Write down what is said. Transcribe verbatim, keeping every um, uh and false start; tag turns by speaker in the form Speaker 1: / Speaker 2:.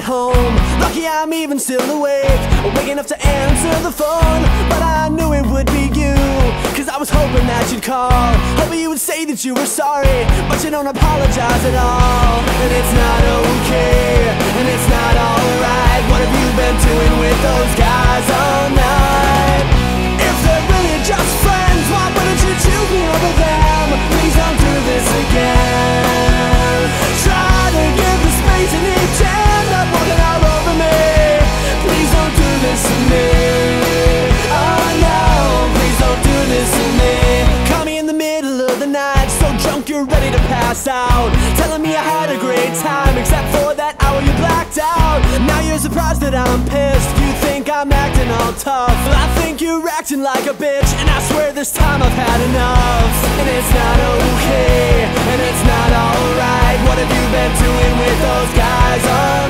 Speaker 1: home. Lucky I'm even still awake, waking up to answer the phone. But I knew it would be you, cause I was hoping that you'd call, hoping you would say that you were sorry, but you don't apologize at all. And it's not okay, and it's not alright. What have you been doing with those guys all night? If they're really just friends, why wouldn't you choose me over them? Please don't do this again. Try to give the space you need, jam up walking all over me. Please don't do this to me. Oh no, please don't do this to me. Call me in the middle of the night, so drunk you're ready to pass out, telling me I had a great time, except for that hour you blacked out. Now you're surprised that I'm pissed, you think I'm acting all tough. Well, I think you're acting like a bitch, and I swear this time I've had enough. And it's not okay, and it's not alright. What have you been doing with those guys all